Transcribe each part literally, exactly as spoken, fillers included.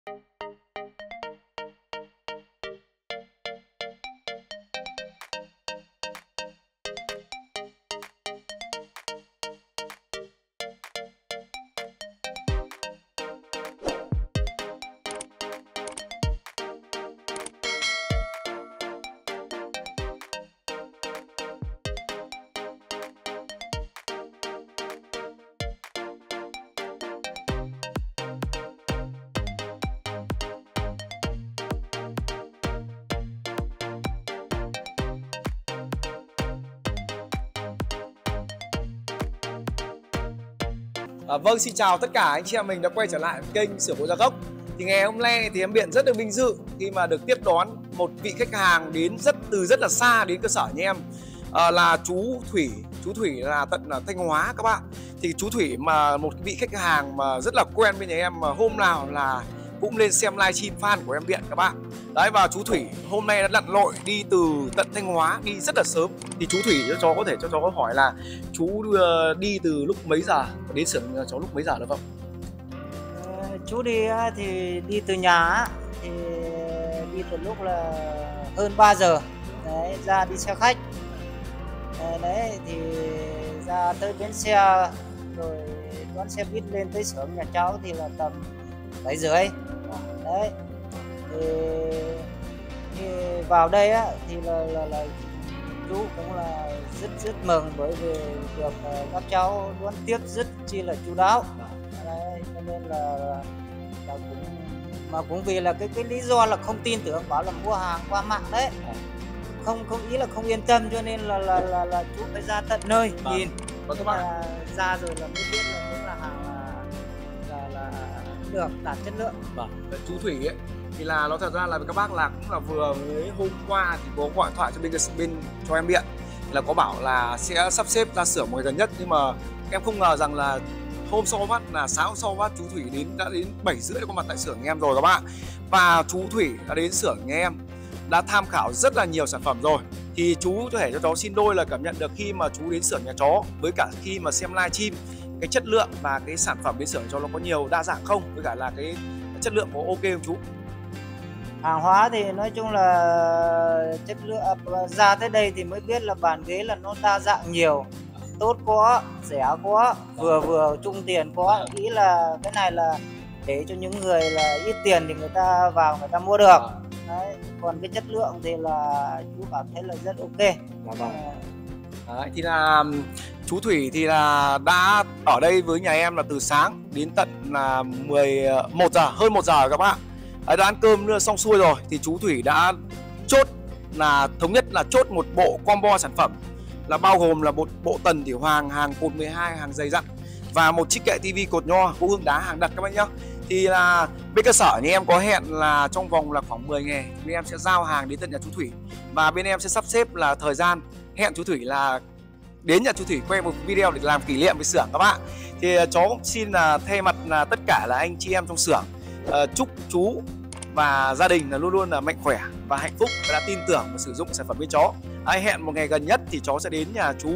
À, vâng, xin chào tất cả anh chị em mình đã quay trở lại kênh Sửa Bộ Gia Gốc. Thì ngày hôm nay thì em Biện rất là vinh dự khi mà được tiếp đón một vị khách hàng đến rất từ rất là xa đến cơ sở nhà em, à, là chú Thủy. Chú Thủy là tận là Thanh Hóa các bạn. Thì chú Thủy mà một vị khách hàng mà rất là quen bên nhà em, mà hôm nào là cũng lên xem livestream fan của em Biện các bạn. Đấy, và chú Thủy hôm nay đã lặn lội đi từ tận Thanh Hóa, đi rất là sớm. Thì chú Thủy cho cháu có thể cho cháu có hỏi là chú đi từ lúc mấy giờ đến xưởng cháu lúc mấy giờ được không? À, chú đi thì đi từ nhà thì đi từ lúc là hơn ba giờ đấy, ra đi xe khách đấy, thì ra tới bến xe rồi đón xe buýt lên tới xưởng nhà cháu thì là tầm bảy rưỡi đấy. Thì, thì vào đây á thì là, là, là chú cũng là rất rất mừng, bởi vì được uh, các cháu đón tiếp rất chi là chu đáo đấy, cho nên là, là cũng mà cũng vì là cái cái lý do là không tin tưởng, bảo là mua hàng qua mạng đấy, không không ý là không yên tâm, cho nên là là là, là chú phải ra tận nơi Vâng. nhìn. Vâng, các bạn. Ra rồi là mới biết là cũng là hàng là, là, là được đạt chất lượng. Vâng. Chú Thủy ấy thì là nó thật ra là các bác là cũng là vừa mới hôm qua thì có gọi thoại cho bên bên cho em Biện là có bảo là sẽ sắp xếp ra xưởng một ngày gần nhất, nhưng mà em không ngờ rằng là hôm sau phát là sáng hôm sau phát chú Thủy đến đã đến bảy rưỡi đã có mặt tại xưởng nhà em rồi các bạn. Và chú Thủy đã đến xưởng nhà em, đã tham khảo rất là nhiều sản phẩm rồi. Thì chú có thể cho cháu xin đôi là cảm nhận được khi mà chú đến xưởng nhà chó với cả khi mà xem livestream, cái chất lượng và cái sản phẩm đến xưởng cho nó có nhiều đa dạng không, với cả là cái chất lượng có ok không chú? Hàng hóa thì nói chung là chất lượng, ra tới đây thì mới biết là bàn ghế là nó đa dạng nhiều, tốt có, rẻ có, vừa vừa trung tiền có. Nghĩ là cái này là để cho những người là ít tiền thì người ta vào người ta mua được. Đấy, còn cái chất lượng thì là chú cảm thấy là rất ok. Dạ vâng. Đấy, thì là chú Thủy thì là đã ở đây với nhà em là từ sáng đến tận là mười một giờ, hơn một giờ các bạn. Đấy, đã ăn cơm nữa xong xuôi rồi thì chú Thủy đã chốt là thống nhất là chốt một bộ combo sản phẩm là bao gồm là một bộ tần tiểu hoàng, hàng cột mười hai, hàng dày dặn và một chiếc kệ tivi cột nho gỗ hương đá hàng đặt các bạn nhá. Thì là bên cơ sở nhà em có hẹn là trong vòng là khoảng mười ngày bên em sẽ giao hàng đến tận nhà chú Thủy, và bên em sẽ sắp xếp là thời gian hẹn chú Thủy là đến nhà chú Thủy quay một video để làm kỷ niệm với xưởng các bạn. Thì cháu cũng xin là thay mặt là tất cả là anh chị em trong xưởng uh, chúc chú và gia đình là luôn luôn là mạnh khỏe và hạnh phúc và đã tin tưởng và sử dụng sản phẩm bên chó. Ai hẹn một ngày gần nhất thì cháu sẽ đến nhà chú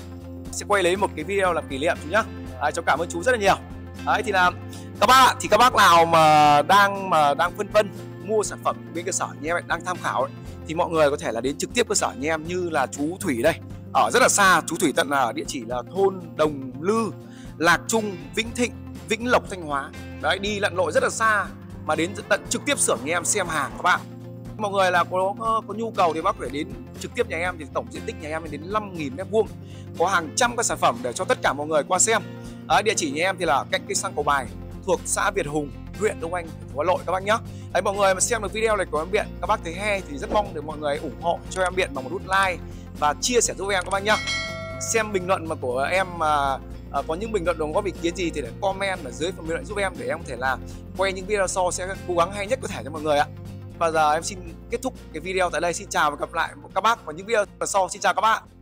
sẽ quay lấy một cái video làm kỷ niệm chú nhá. Đấy, cháu cảm ơn chú rất là nhiều. Đấy, thì là các bác thì các bác nào mà đang mà đang phân vân mua sản phẩm bên cơ sở nhà em đang tham khảo ấy, thì mọi người có thể là đến trực tiếp cơ sở nhà em, như là chú Thủy đây ở rất là xa. Chú Thủy tận là ở địa chỉ là thôn Đồng Lư, Lạc Trung, Vĩnh Thịnh, Vĩnh Lộc, Thanh Hóa. Đấy, đi lặn lội rất là xa mà đến tận trực tiếp xưởng nhà em xem hàng các bạn. Mọi người là có có nhu cầu thì bác phải đến trực tiếp nhà em, thì tổng diện tích nhà em đến năm nghìn mét vuông, có hàng trăm các sản phẩm để cho tất cả mọi người qua xem. Đấy, địa chỉ nhà em thì là cạnh cây xăng Cầu Bài, thuộc xã Việt Hùng, huyện Đông Anh, thành phố Hà Nội các bác nhé. Đấy, mọi người mà xem được video này của em Biện, các bác thấy hay thì rất mong được mọi người ủng hộ cho em Biện bằng một nút like và chia sẻ giúp em các bác nhé. Xem bình luận mà của em mà à, có những bình luận đóng góp ý kiến gì thì để comment ở dưới phần bình luận giúp em, để em có thể là quay những video sau sẽ cố gắng hay nhất có thể cho mọi người ạ. Và giờ em xin kết thúc cái video tại đây. Xin chào và gặp lại các bác vào những video sau. Xin chào các bạn.